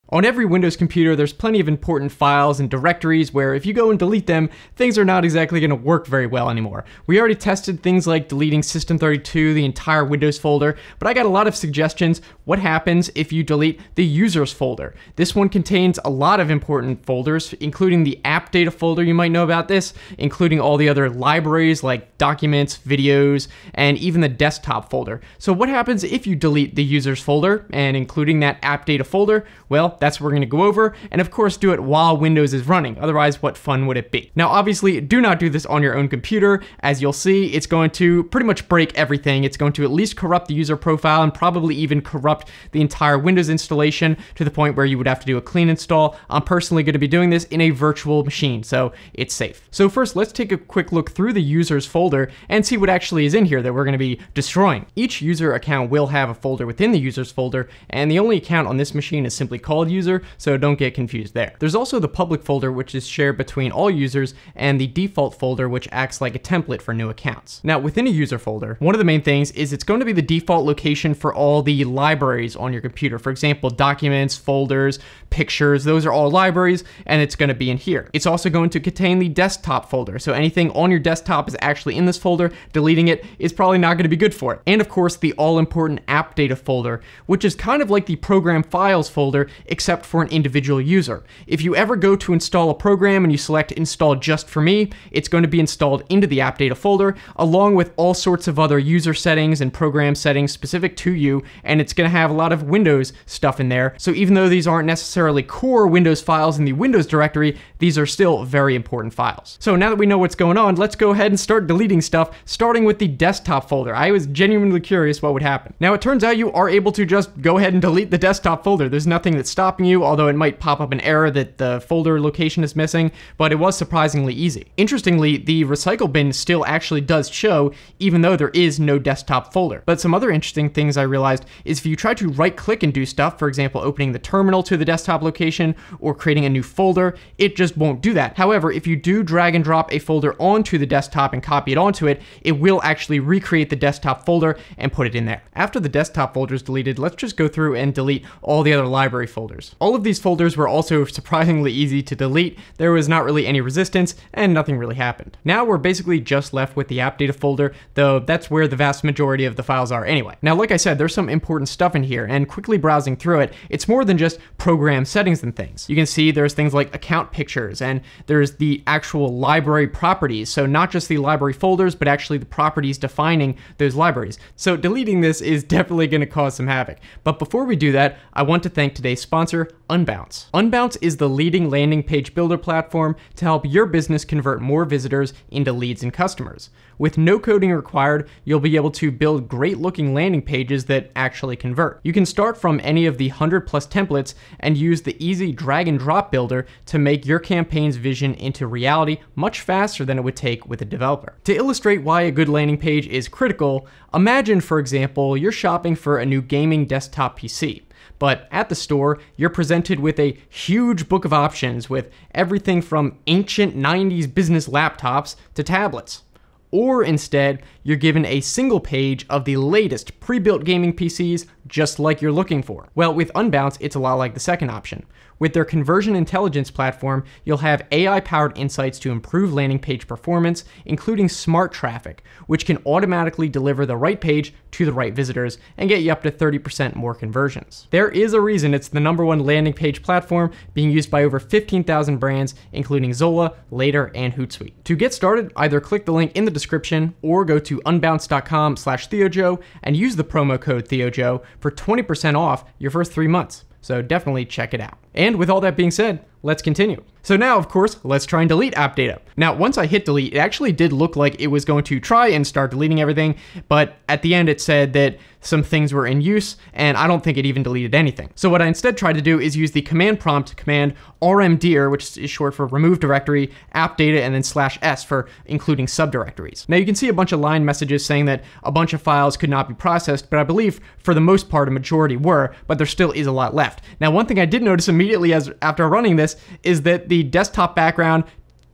On every Windows computer, there's plenty of important files and directories where if you go and delete them, things are not exactly going to work very well anymore. We already tested things like deleting System32, the entire Windows folder, but I got a lot of suggestions. What happens if you delete the users folder? This one contains a lot of important folders, including the app data folder, you might know about this, including all the other libraries like documents, videos, and even the desktop folder. So what happens if you delete the users folder and including that app data folder? Well, that's what we're going to go over, and of course do it while Windows is running. Otherwise, what fun would it be? Now, obviously, do not do this on your own computer. As you'll see, it's going to pretty much break everything. It's going to at least corrupt the user profile and probably even corrupt the entire Windows installation to the point where you would have to do a clean install. I'm personally going to be doing this in a virtual machine, so it's safe. So first, let's take a quick look through the users folder and see what actually is in here that we're going to be destroying. Each user account will have a folder within the users folder, and the only account on this machine is simply called user, so don't get confused there. There's also the public folder, which is shared between all users, and the default folder, which acts like a template for new accounts. Now, within a user folder, one of the main things is it's going to be the default location for all the libraries on your computer. For example, documents, folders, pictures, those are all libraries, and it's going to be in here. It's also going to contain the desktop folder, so anything on your desktop is actually in this folder. Deleting it is probably not going to be good for it. And of course, the all-important app data folder, which is kind of like the program files folder, except for an individual user. If you ever go to install a program and you select install just for me, it's going to be installed into the app data folder, along with all sorts of other user settings and program settings specific to you, and it's going to have a lot of Windows stuff in there. So even though these aren't necessarily core Windows files in the Windows directory, these are still very important files. So now that we know what's going on, let's go ahead and start deleting stuff, starting with the desktop folder. I was genuinely curious what would happen. Now, it turns out you are able to just go ahead and delete the desktop folder. There's nothing that's stopping you, although it might pop up an error that the folder location is missing, but it was surprisingly easy. Interestingly, the recycle bin still actually does show, even though there is no desktop folder. But some other interesting things I realized is if you try to right click and do stuff, for example, opening the terminal to the desktop location or creating a new folder, it just won't do that. However, if you do drag and drop a folder onto the desktop and copy it onto it, it will actually recreate the desktop folder and put it in there. After the desktop folder is deleted, let's just go through and delete all the other library folders. All of these folders were also surprisingly easy to delete. There was not really any resistance and nothing really happened. Now we're basically just left with the app data folder, though that's where the vast majority of the files are anyway. Now, like I said, there's some important stuff in here, and quickly browsing through it, it's more than just program settings and things. You can see there's things like account pictures, and there's the actual library properties. So not just the library folders, but actually the properties defining those libraries. So deleting this is definitely going to cause some havoc. But before we do that, I want to thank today's sponsor, Unbounce. Unbounce is the leading landing page builder platform to help your business convert more visitors into leads and customers. With no coding required, you'll be able to build great looking landing pages that actually convert. You can start from any of the 100+ templates and use the easy drag and drop builder to make your campaign's vision into reality much faster than it would take with a developer. To illustrate why a good landing page is critical, imagine, for example, you're shopping for a new gaming desktop PC. But at the store, you're presented with a huge book of options with everything from ancient 90s business laptops to tablets. Or instead, you're given a single page of the latest pre-built gaming PCs just like you're looking for. Well, with Unbounce, it's a lot like the second option. With their conversion intelligence platform, you'll have AI-powered insights to improve landing page performance, including smart traffic, which can automatically deliver the right page to the right visitors and get you up to 30% more conversions. There is a reason it's the #1 landing page platform being used by over 15,000 brands, including Zola, Later, and Hootsuite. To get started, either click the link in the description or go to unbounce.com/TheoJoe and use the promo code TheoJoe for 20% off your first 3 months. So definitely check it out. And with all that being said, let's continue. So now, of course, let's try and delete app data. Now, once I hit delete, it actually did look like it was going to try and start deleting everything, but at the end it said that some things were in use, and I don't think it even deleted anything. So what I instead tried to do is use the command prompt command rmdir, which is short for remove directory, app data, and then /s for including subdirectories. Now you can see a bunch of line messages saying that a bunch of files could not be processed, but I believe for the most part a majority were, but there still is a lot left. Now, one thing I did notice immediately after running this is that the desktop background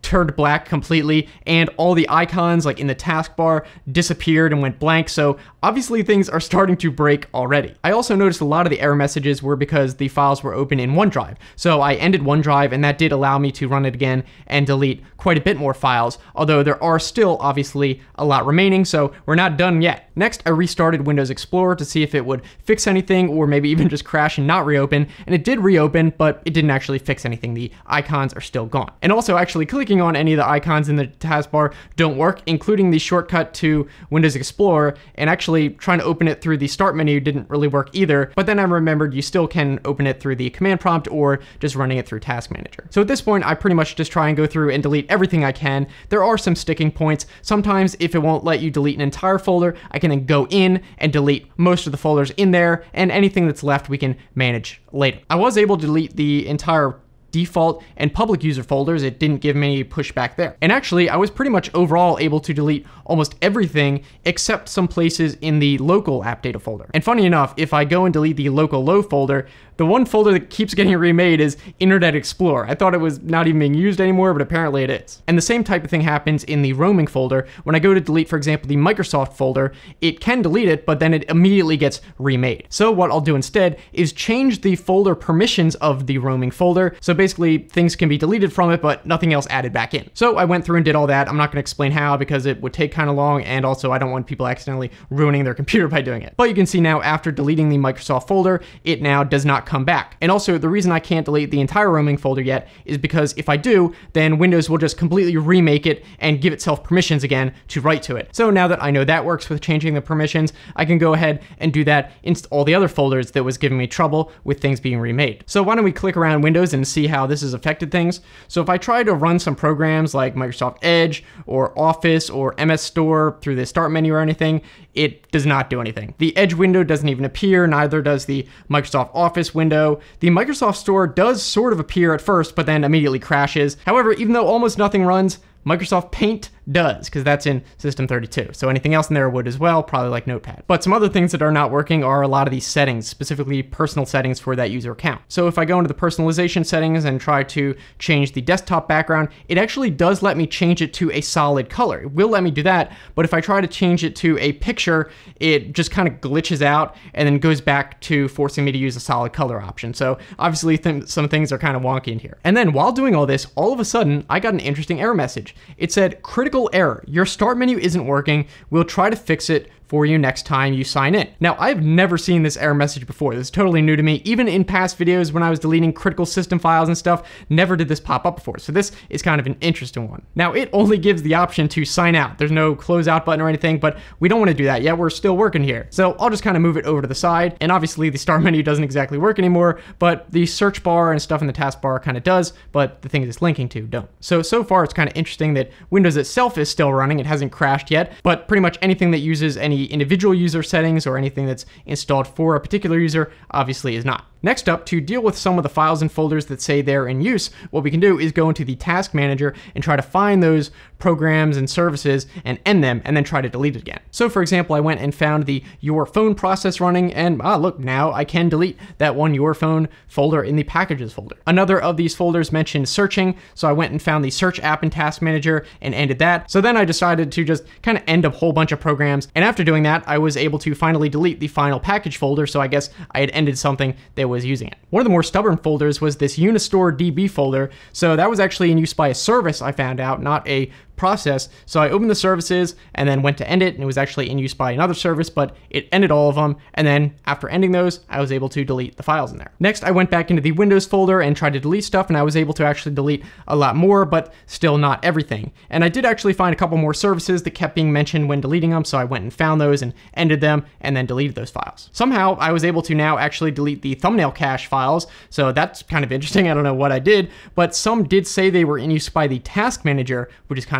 turned black completely, and all the icons like in the taskbar disappeared and went blank, so obviously things are starting to break already. I also noticed a lot of the error messages were because the files were open in OneDrive, so I ended OneDrive and that did allow me to run it again and delete quite a bit more files, although there are still obviously a lot remaining, so we're not done yet. Next, I restarted Windows Explorer to see if it would fix anything or maybe even just crash and not reopen, and it did reopen, but it didn't actually fix anything. The icons are still gone. And also actually clicking on any of the icons in the taskbar don't work, including the shortcut to Windows Explorer, and actually trying to open it through the start menu didn't really work either, but then I remembered you still can open it through the command prompt or just running it through Task Manager. So at this point, I pretty much just try and go through and delete everything I can. There are some sticking points. Sometimes if it won't let you delete an entire folder, I can then go in and delete most of the folders in there, and anything that's left we can manage later. I was able to delete the entire default and public user folders. It didn't give me pushback there. And actually, I was pretty much overall able to delete almost everything except some places in the local app data folder. And funny enough, if I go and delete the local low folder, the one folder that keeps getting remade is Internet Explorer. I thought it was not even being used anymore, but apparently it is. And the same type of thing happens in the roaming folder. When I go to delete, for example, the Microsoft folder, it can delete it, but then it immediately gets remade. So what I'll do instead is change the folder permissions of the roaming folder. So basically things can be deleted from it, but nothing else added back in. So I went through and did all that. I'm not going to explain how because it would take kind of long, and also I don't want people accidentally ruining their computer by doing it. But you can see now after deleting the Microsoft folder, it now does not come back. And also the reason I can't delete the entire roaming folder yet is because if I do, then Windows will just completely remake it and give itself permissions again to write to it. So now that I know that works with changing the permissions, I can go ahead and do that in all the other folders that was giving me trouble with things being remade. So why don't we click around Windows and see how this has affected things. So if I try to run some programs like Microsoft Edge or Office or MS Store through the start menu or anything, it does not do anything. The Edge window doesn't even appear, neither does the Microsoft Office window. The Microsoft Store does sort of appear at first, but then immediately crashes. However, even though almost nothing runs, Microsoft Paint does, because that's in System32. So anything else in there would as well, probably like Notepad. But some other things that are not working are a lot of these settings, specifically personal settings for that user account. So if I go into the personalization settings and try to change the desktop background, it actually does let me change it to a solid color. It will let me do that, but if I try to change it to a picture, it just kind of glitches out and then goes back to forcing me to use a solid color option. So obviously some things are kind of wonky in here. And then while doing all this, all of a sudden, I got an interesting error message. It said, critical error, your start menu isn't working. We'll try to fix it for you next time you sign in. Now, I've never seen this error message before. This is totally new to me. Even in past videos when I was deleting critical system files and stuff, never did this pop up before. So this is kind of an interesting one. Now, it only gives the option to sign out. There's no close out button or anything, but we don't want to do that yet. We're still working here. So I'll just kind of move it over to the side. And obviously the start menu doesn't exactly work anymore, but the search bar and stuff in the taskbar kind of does, but the things it's linking to don't. So far it's kind of interesting that Windows itself is still running. It hasn't crashed yet, but pretty much anything that uses any individual user settings or anything that's installed for a particular user obviously is not. Next up, to deal with some of the files and folders that say they're in use, what we can do is go into the Task Manager and try to find those programs and services and end them, and then try to delete it again. So for example, I went and found the Your Phone process running, and look, now I can delete that one Your Phone folder in the Packages folder. Another of these folders mentioned searching, so I went and found the Search app in Task Manager and ended that. So then I decided to just kind of end a whole bunch of programs, and after doing that, I was able to finally delete the Final Package folder, so I guess I had ended something that was using it. One of the more stubborn folders was this Unistore DB folder, so that was actually in use by a service, I found out, not a process. So I opened the services and then went to end it, and it was actually in use by another service, but it ended all of them. And then after ending those, I was able to delete the files in there. Next, I went back into the Windows folder and tried to delete stuff, and I was able to actually delete a lot more, but still not everything. And I did actually find a couple more services that kept being mentioned when deleting them, so I went and found those and ended them and then deleted those files. Somehow I was able to now actually delete the thumbnail cache files, so that's kind of interesting. I don't know what I did, but some did say they were in use by the Task Manager, which is kind of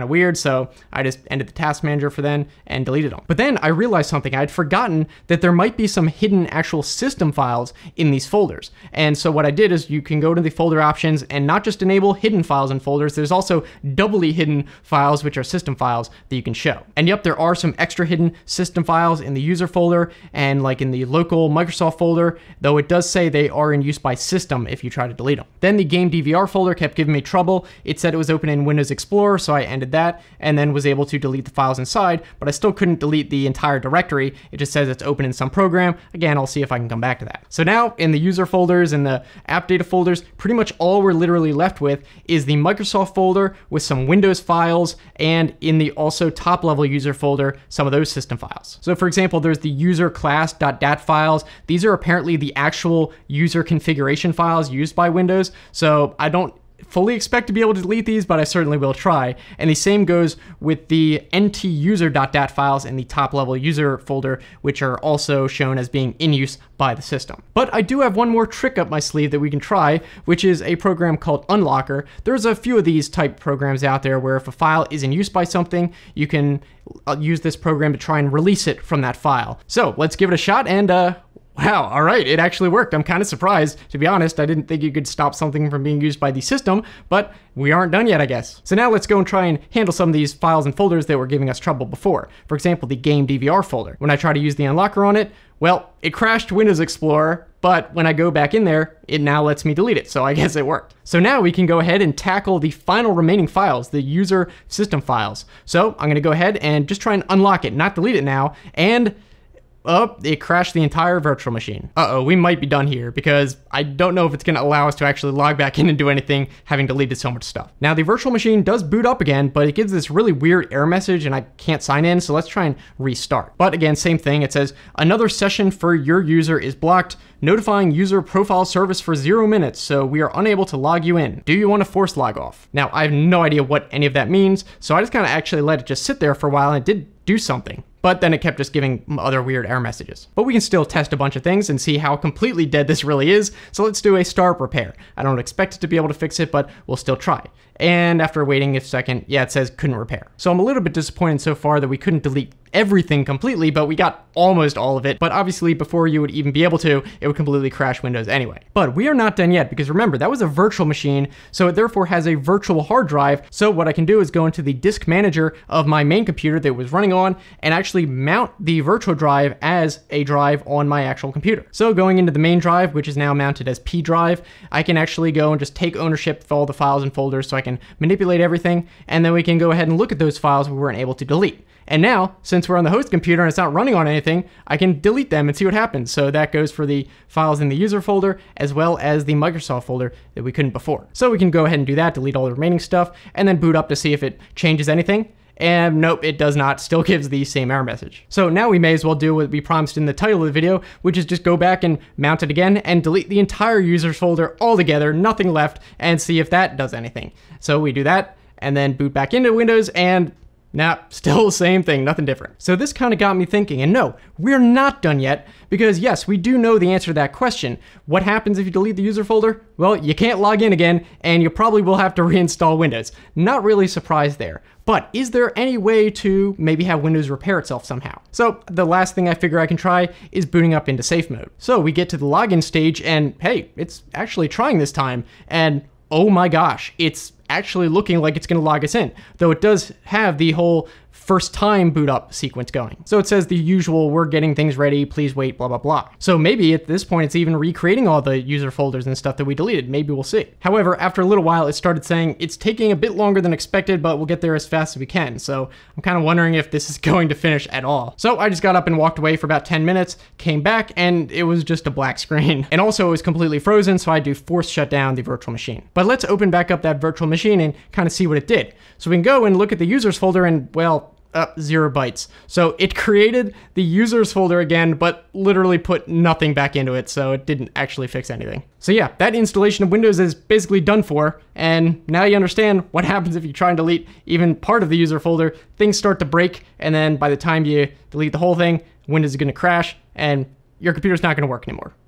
of weird, so I just ended the task manager for then and deleted them. But then I realized something. I'd forgotten that there might be some hidden actual system files in these folders. And so what I did is you can go to the folder options and not just enable hidden files and folders, there's also doubly hidden files, which are system files that you can show. And yep, there are some extra hidden system files in the user folder and like in the local Microsoft folder, though it does say they are in use by system if you try to delete them. Then the game DVR folder kept giving me trouble. It said it was open in Windows Explorer, so I ended that and then was able to delete the files inside, but I still couldn't delete the entire directory. It just says it's open in some program. Again, I'll see if I can come back to that. So now in the user folders and the app data folders, pretty much all we're literally left with is the Microsoft folder with some Windows files, and in the also top level user folder, some of those system files. So for example, there's the user class.dat files. These are apparently the actual user configuration files used by Windows. So I don't fully expect to be able to delete these, but I certainly will try. And the same goes with the ntuser.dat files in the top level user folder, which are also shown as being in use by the system. But I do have one more trick up my sleeve that we can try, which is a program called Unlocker. There's a few of these type programs out there where if a file is in use by something, you can use this program to try and release it from that file. So let's give it a shot and wow, all right, it actually worked. I'm kind of surprised, to be honest. I didn't think you could stop something from being used by the system, but we aren't done yet, I guess. So now let's go and try and handle some of these files and folders that were giving us trouble before. For example, the game DVR folder. When I try to use the unlocker on it, well, it crashed Windows Explorer, but when I go back in there, it now lets me delete it, so I guess it worked. So now we can go ahead and tackle the final remaining files, the user system files. So I'm gonna go ahead and just try and unlock it, not delete it now, and oh, it crashed the entire virtual machine. Uh-oh, we might be done here because I don't know if it's gonna allow us to actually log back in and do anything having deleted so much stuff. Now the virtual machine does boot up again, but it gives this really weird error message and I can't sign in, so let's try and restart. But again, same thing, it says, another session for your user is blocked, notifying user profile service for 0 minutes, so we are unable to log you in. Do you want to force log off? Now, I have no idea what any of that means, so I just kind of actually let it just sit there for a while and it did do something. But then it kept just giving other weird error messages. But we can still test a bunch of things and see how completely dead this really is. So let's do a startup repair. I don't expect it to be able to fix it, but we'll still try. And after waiting a second, yeah, it says couldn't repair. So I'm a little bit disappointed so far that we couldn't delete everything completely, but we got almost all of it. But obviously before you would even be able to, it would completely crash Windows anyway. But we are not done yet because remember, that was a virtual machine, so it therefore has a virtual hard drive. So what I can do is go into the disk manager of my main computer that it was running on and actually mount the virtual drive as a drive on my actual computer. So going into the main drive, which is now mounted as P drive, I can actually go and just take ownership of all the files and folders so I can manipulate everything, and then we can go ahead and look at those files we weren't able to delete. And now, since we're on the host computer and it's not running on anything, I can delete them and see what happens. So that goes for the files in the user folder as well as the Microsoft folder that we couldn't before. So we can go ahead and do that, delete all the remaining stuff, and then boot up to see if it changes anything. And nope, it does not, still gives the same error message. So now we may as well do what we promised in the title of the video, which is just go back and mount it again and delete the entire users folder altogether, nothing left, and see if that does anything. So we do that, and then boot back into Windows, and nah, still the same thing, nothing different. So this kind of got me thinking, and no, we're not done yet, because yes, we do know the answer to that question. What happens if you delete the user folder? Well, you can't log in again, and you probably will have to reinstall Windows. Not really surprised there. But is there any way to maybe have Windows repair itself somehow? So the last thing I figure I can try is booting up into safe mode. So we get to the login stage, and hey, it's actually trying this time, and oh my gosh, it's actually looking like it's going to log us in, though it does have the whole first time boot up sequence going. So it says the usual, we're getting things ready, please wait, blah, blah, blah. So maybe at this point, it's even recreating all the user folders and stuff that we deleted. Maybe we'll see. However, after a little while, it started saying it's taking a bit longer than expected, but we'll get there as fast as we can. So I'm kind of wondering if this is going to finish at all. So I just got up and walked away for about 10 minutes, came back, and it was just a black screen. And also it was completely frozen, so I had to force shut down the virtual machine. But let's open back up that virtual machine and kind of see what it did. So we can go and look at the users folder and, well, 0 bytes. So it created the users folder again, but literally put nothing back into it, so it didn't actually fix anything. So yeah, that installation of Windows is basically done for, and now you understand what happens if you try and delete even part of the user folder. Things start to break, and then by the time you delete the whole thing, Windows is going to crash, and your computer's not going to work anymore.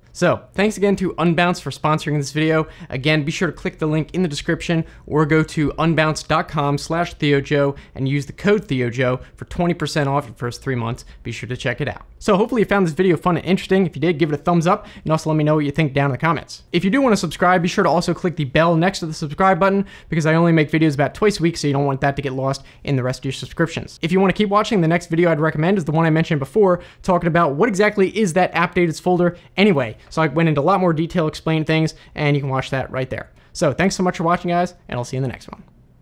So thanks again to Unbounce for sponsoring this video. Again, be sure to click the link in the description or go to unbounce.com/TheoJoe and use the code TheoJoe for 20% off your first 3 months. Be sure to check it out. So hopefully you found this video fun and interesting. If you did, give it a thumbs up and also let me know what you think down in the comments. If you do want to subscribe, be sure to also click the bell next to the subscribe button because I only make videos about twice a week, so you don't want that to get lost in the rest of your subscriptions. If you want to keep watching, the next video I'd recommend is the one I mentioned before, talking about what exactly is that AppDated folder anyway. So I went into a lot more detail, explained things, and you can watch that right there. So thanks so much for watching, guys, and I'll see you in the next one.